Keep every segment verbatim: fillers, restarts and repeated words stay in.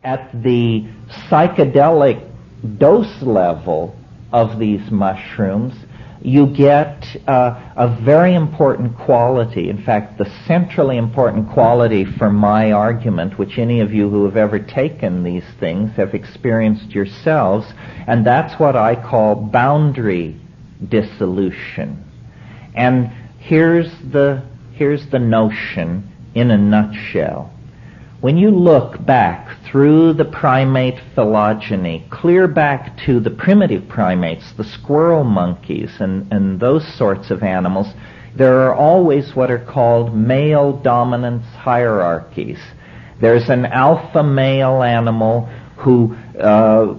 at the psychedelic dose level of these mushrooms, you get uh, a very important quality, in fact, the centrally important quality for my argument, which any of you who have ever taken these things have experienced yourselves, and that's what I call boundary dissolution. And here's the, here's the notion in a nutshell. When you look back through the primate phylogeny, clear back to the primitive primates, the squirrel monkeys and, and those sorts of animals, there are always what are called male dominance hierarchies. There's an alpha male animal who, uh,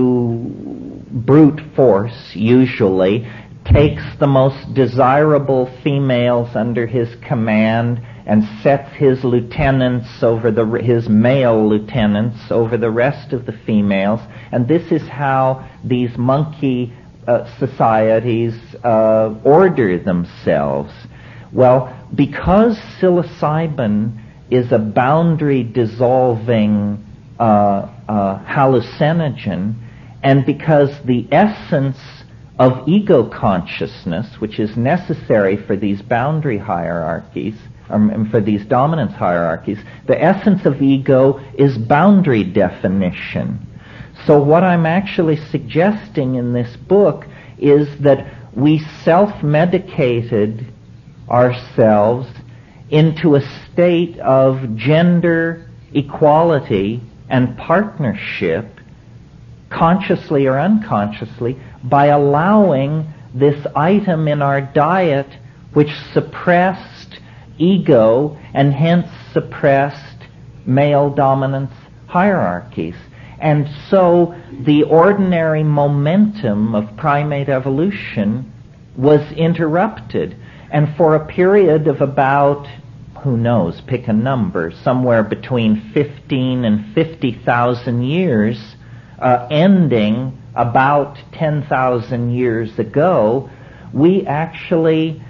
through brute force usually, takes the most desirable females under his command and sets his lieutenants over the, his male lieutenants over the rest of the females. And this is how these monkey uh, societies uh, order themselves. Well, because psilocybin is a boundary dissolving uh, uh, hallucinogen, and because the essence of ego consciousness, which is necessary for these boundary hierarchies, um, for these dominance hierarchies, the essence of ego is boundary definition. So what I'm actually suggesting in this book is that we self-medicated ourselves into a state of gender equality and partnership, consciously or unconsciously, by allowing this item in our diet which suppressed ego and hence suppressed male dominance hierarchies. And so the ordinary momentum of primate evolution was interrupted. And for a period of about, who knows, pick a number, somewhere between fifteen and fifty thousand years, uh, ending about ten thousand years ago, we actually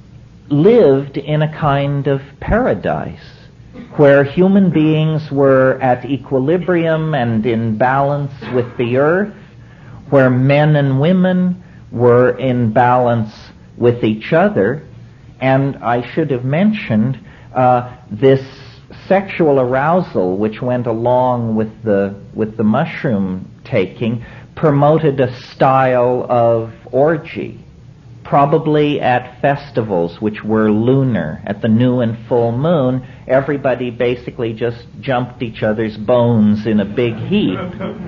lived in a kind of paradise where human beings were at equilibrium and in balance with the earth, where men and women were in balance with each other. And I should have mentioned uh, this sexual arousal which went along with the with the mushroom taking promoted a style of orgy, probably at festivals which were lunar. At the new and full moon, everybody basically just jumped each other's bones in a big heap.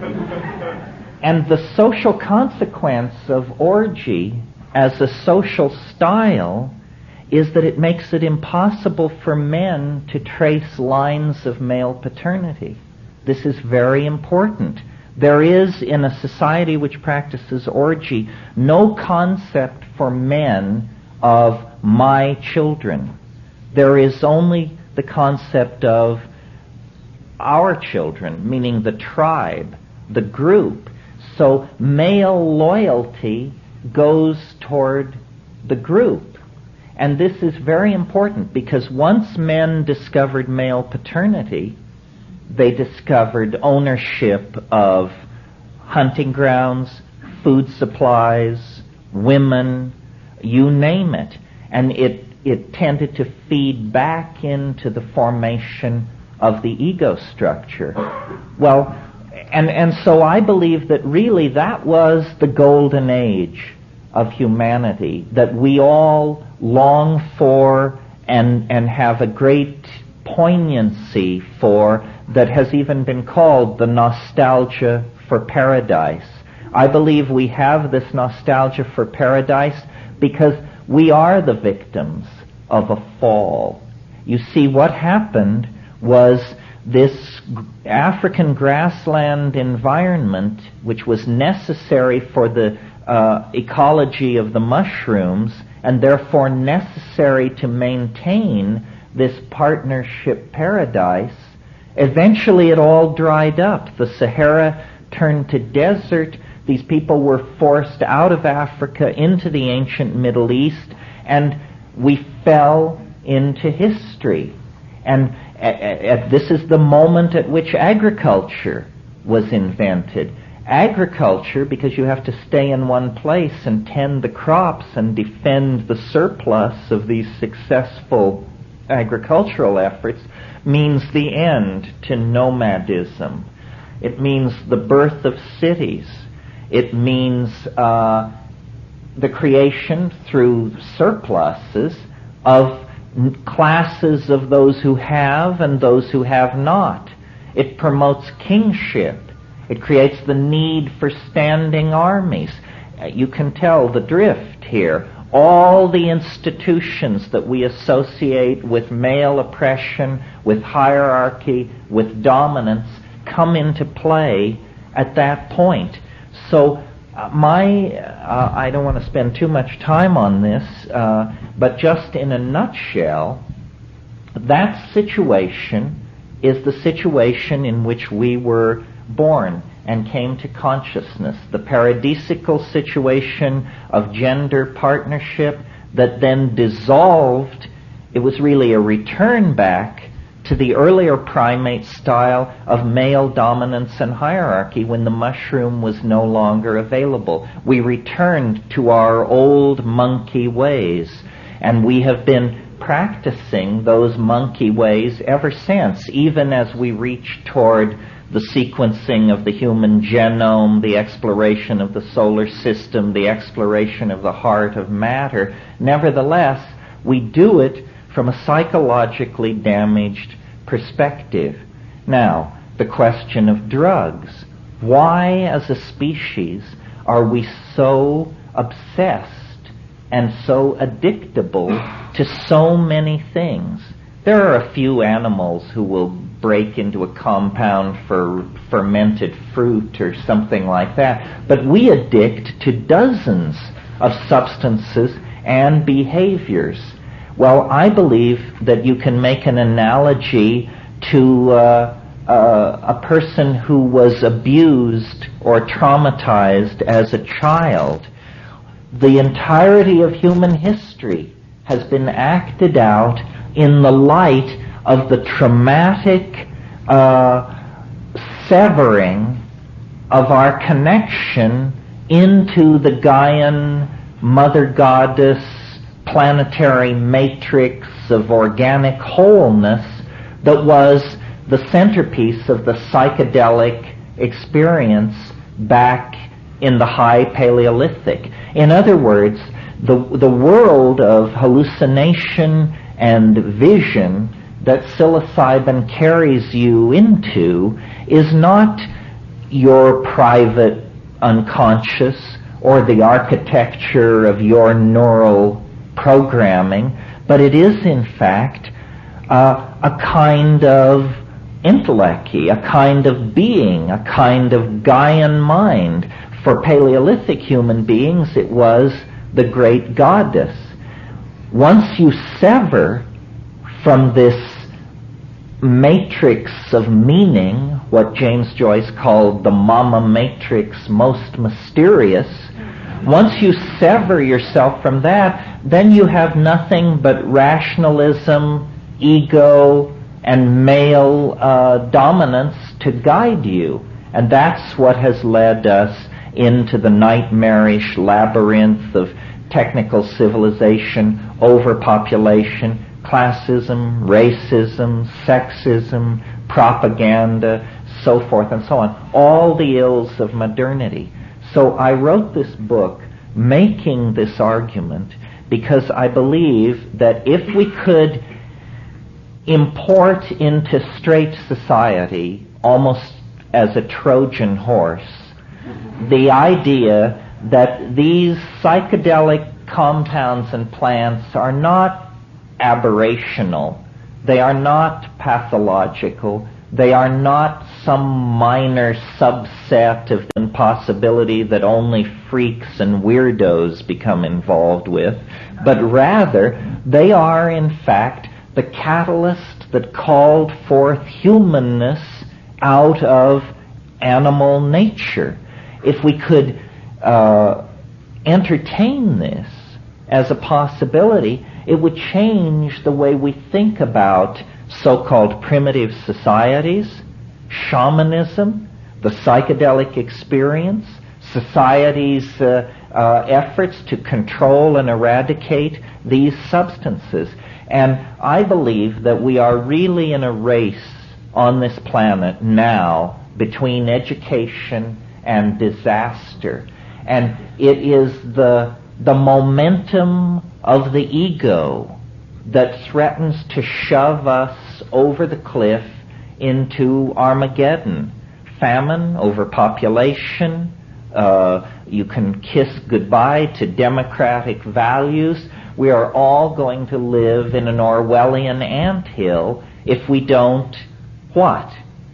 And the social consequence of orgy as a social style is that it makes it impossible for men to trace lines of male paternity. This is very important. There is, in a society which practices orgy, no concept for men of my children. There is only the concept of our children, meaning the tribe, the group. So male loyalty goes toward the group. And this is very important because once men discovered male paternity, they discovered ownership of hunting grounds, food supplies, women, you name it. And it, it tended to feed back into the formation of the ego structure. Well, and, and so I believe that really that was the golden age of humanity, that we all long for and, and have a great poignancy for, that has even been called the nostalgia for paradise. I believe we have this nostalgia for paradise because we are the victims of a fall. You see, what happened was this African grassland environment, which was necessary for the uh, ecology of the mushrooms, and therefore necessary to maintain this partnership paradise, eventually it all dried up. The Sahara turned to desert. These people were forced out of Africa into the ancient Middle East, and we fell into history. And at, at, this is the moment at which agriculture was invented. Agriculture, because you have to stay in one place and tend the crops and defend the surplus of these successful agricultural efforts, means the end to nomadism. It means the birth of cities. It means uh, the creation through surpluses of classes of those who have and those who have not. It promotes kingship. It creates the need for standing armies. You can tell the drift here. All the institutions that we associate with male oppression, with hierarchy, with dominance, come into play at that point. So uh, my, uh, I don't want to spend too much time on this, uh, but just in a nutshell, that situation is the situation in which we were born and came to consciousness. The paradisical situation of gender partnership that then dissolved. It was really a return back to the earlier primate style of male dominance and hierarchy when the mushroom was no longer available. We returned to our old monkey ways, and we have been practicing those monkey ways ever since, even as we reach toward the sequencing of the human genome, the exploration of the solar system, the exploration of the heart of matter. Nevertheless, we do it from a psychologically damaged perspective. Now, the question of drugs. Why, as a species, are we so obsessed and so addictable to so many things? There are a few animals who will break into a compound for fermented fruit or something like that, but we addict to dozens of substances and behaviors. Well, I believe that you can make an analogy to uh, uh, a person who was abused or traumatized as a child. The entirety of human history has been acted out in the light of the traumatic uh, severing of our connection into the Gaian mother goddess planetary matrix of organic wholeness that was the centerpiece of the psychedelic experience back in the high Paleolithic. In other words, the, the world of hallucination and vision that psilocybin carries you into is not your private unconscious or the architecture of your neural programming, but it is in fact uh, a kind of intellect, a kind of being, a kind of Gaian mind. For Paleolithic human beings, it was the great goddess. Once you sever from this matrix of meaning, what James Joyce called the mama matrix most mysterious, once you sever yourself from that, then you have nothing but rationalism, ego, and male uh, dominance to guide you. And that's what has led us into the nightmarish labyrinth of technical civilization, overpopulation, classism, racism, sexism, propaganda, so forth and so on. All the ills of modernity. So I wrote this book making this argument because I believe that if we could import into straight society, almost as a Trojan horse, the idea that these psychedelic compounds and plants are not aberrational, they are not pathological, they are not some minor subset of the impossibility that only freaks and weirdos become involved with, but rather they are in fact the catalyst that called forth humanness out of animal nature. If we could uh, entertain this as a possibility, it would change the way we think about so-called primitive societies, shamanism, the psychedelic experience, society's uh, uh, efforts to control and eradicate these substances. And I believe that we are really in a race on this planet now between education and disaster. And it is the, the momentum of the ego that threatens to shove us over the cliff into Armageddon. Famine, overpopulation, uh, you can kiss goodbye to democratic values. We are all going to live in an Orwellian anthill if we don't, what?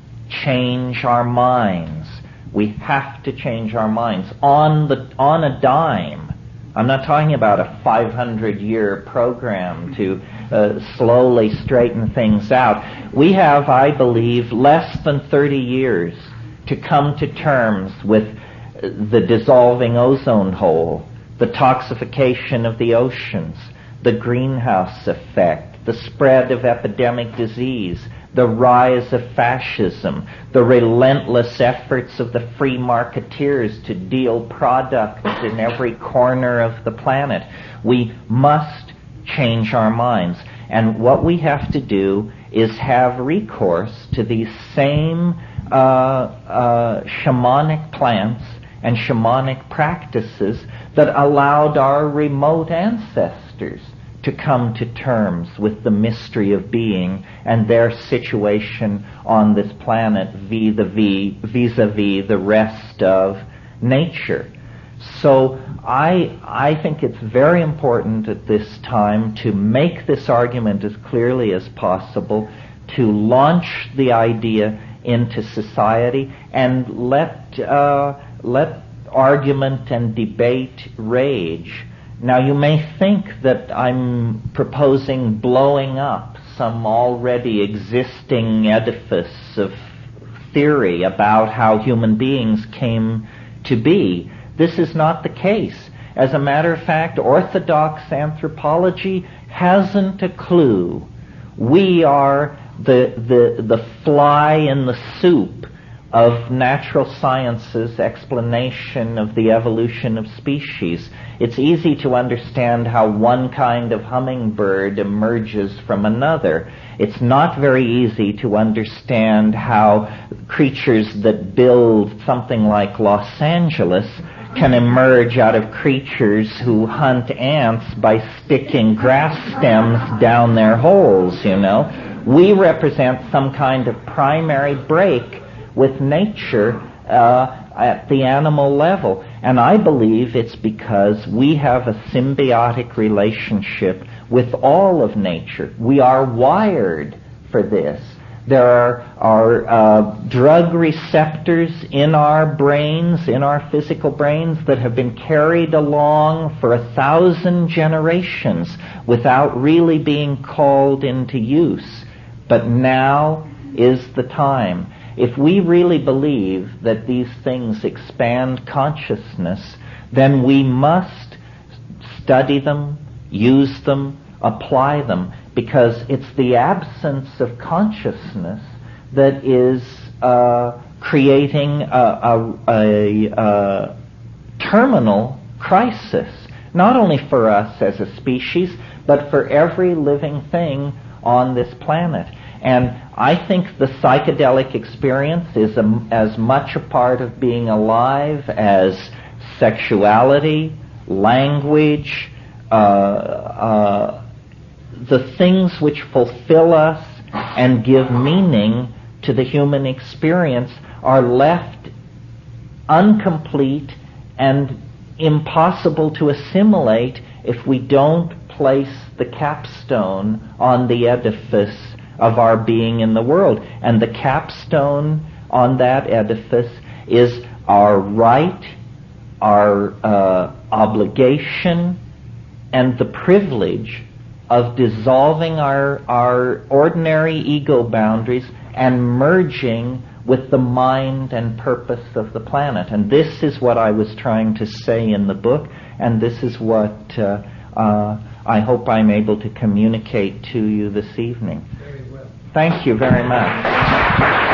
Change our minds. We have to change our minds on the on a dime. I'm not talking about a five hundred year program to uh, slowly straighten things out. We have, I believe, less than thirty years to come to terms with the dissolving ozone hole, the toxification of the oceans, the greenhouse effect, the spread of epidemic disease, the rise of fascism, the relentless efforts of the free marketeers to deal product in every corner of the planet. We must change our minds. And what we have to do is have recourse to these same uh, uh, shamanic plants and shamanic practices that allowed our remote ancestors to come to terms with the mystery of being and their situation on this planet vis-a-vis, vis-a-vis the rest of nature. So I, I think it's very important at this time to make this argument as clearly as possible, to launch the idea into society and let, uh, let argument and debate rage. Now, you may think that I'm proposing blowing up some already existing edifice of theory about how human beings came to be. This is not the case. As a matter of fact, orthodox anthropology hasn't a clue. We are the, the, the fly in the soup of natural science's explanation of the evolution of species. It's easy to understand how one kind of hummingbird emerges from another. It's not very easy to understand how creatures that build something like Los Angeles can emerge out of creatures who hunt ants by sticking grass stems down their holes, you know. We represent some kind of primary break with nature uh, at the animal level. And I believe it's because we have a symbiotic relationship with all of nature. We are wired for this. There are, are uh, drug receptors in our brains, in our physical brains, that have been carried along for a thousand generations without really being called into use. But now is the time. If we really believe that these things expand consciousness, then we must study them, use them, apply them, because it's the absence of consciousness that is uh, creating a, a, a, a terminal crisis, not only for us as a species, but for every living thing on this planet. And I think the psychedelic experience is a, as much a part of being alive as sexuality, language, uh, uh, the things which fulfill us and give meaning to the human experience are left incomplete and impossible to assimilate if we don't place the capstone on the edifice of our being in the world. And the capstone on that edifice is our right, our uh, obligation, and the privilege of dissolving our, our ordinary ego boundaries and merging with the mind and purpose of the planet. And this is what I was trying to say in the book, and this is what uh, uh, I hope I'm able to communicate to you this evening. Very well. Thank you very much.